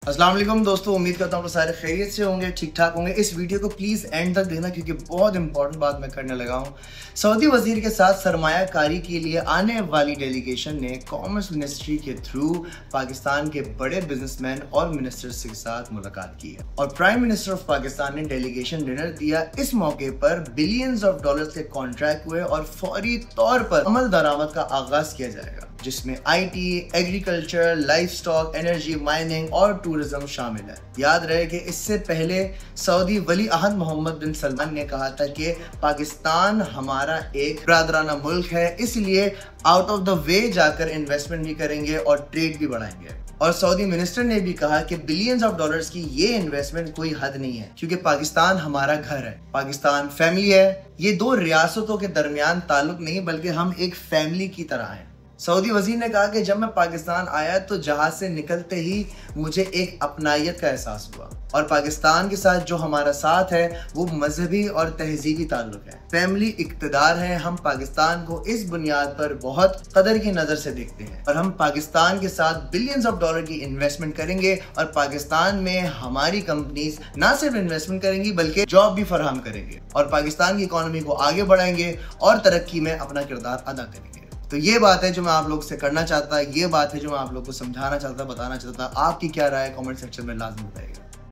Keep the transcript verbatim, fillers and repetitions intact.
अस्सलाम वालेकुम दोस्तों, उम्मीद करता हूँ सारे खैरियत से होंगे, ठीक ठाक होंगे। इस वीडियो को प्लीज़ एंड तक देखना क्योंकि बहुत इंपॉर्टेंट बात मैं करने लगा हूँ। सऊदी वजीर के साथ सरमायाकारी के लिए आने वाली डेलीगेशन ने कॉमर्स मिनिस्ट्री के थ्रू पाकिस्तान के बड़े बिजनेसमैन और मिनिस्टर्स के साथ मुलाकात की है और प्राइम मिनिस्टर ऑफ पाकिस्तान ने डेलीगेशन डिनर दिया। इस मौके पर बिलियंस ऑफ डॉलर्स के कॉन्ट्रैक्ट हुए और फौरी तौर पर अमल दरामद का आगाज किया जाएगा, जिसमें IT, agriculture, livestock, energy, mining और टूरिज्म शामिल है। याद रहे कि इससे पहले सऊदी वली अहद मोहम्मद बिन सलमान ने कहा था कि पाकिस्तान हमारा एक बरादराना मुल्क है, इसलिए आउट ऑफ द वे जाकर इन्वेस्टमेंट भी करेंगे और ट्रेड भी बढ़ाएंगे। और सऊदी मिनिस्टर ने भी कहा कि बिलियंस ऑफ डॉलर्स की ये इन्वेस्टमेंट कोई हद नहीं है क्योंकि पाकिस्तान हमारा घर है, पाकिस्तान फैमिली है। ये दो रियासतों के दरमियान ताल्लुक नहीं बल्कि हम एक फैमिली की तरह हैं। सऊदी वजीर ने कहा कि जब मैं पाकिस्तान आया तो जहाज से निकलते ही मुझे एक अपनायत का एहसास हुआ और पाकिस्तान के साथ जो हमारा साथ है वो मजहबी और तहजीबी ताल्लुक है, फैमिली इक़्तिदार है। हम पाकिस्तान को इस बुनियाद पर बहुत कदर की नज़र से देखते हैं और हम पाकिस्तान के साथ बिलियंस ऑफ डॉलर की इन्वेस्टमेंट करेंगे और पाकिस्तान में हमारी कंपनीज ना सिर्फ इन्वेस्टमेंट करेंगी बल्कि जॉब भी फराहम करेंगे और पाकिस्तान की इकॉनमी को आगे बढ़ाएंगे और तरक्की में अपना किरदार अदा करेंगे। तो ये बात है जो मैं आप लोग से करना चाहता, ये बात है जो मैं आप लोग को समझाना चाहता, बताना चाहता। आपकी क्या राय कमेंट सेक्शन में लाजमी बताइएगा।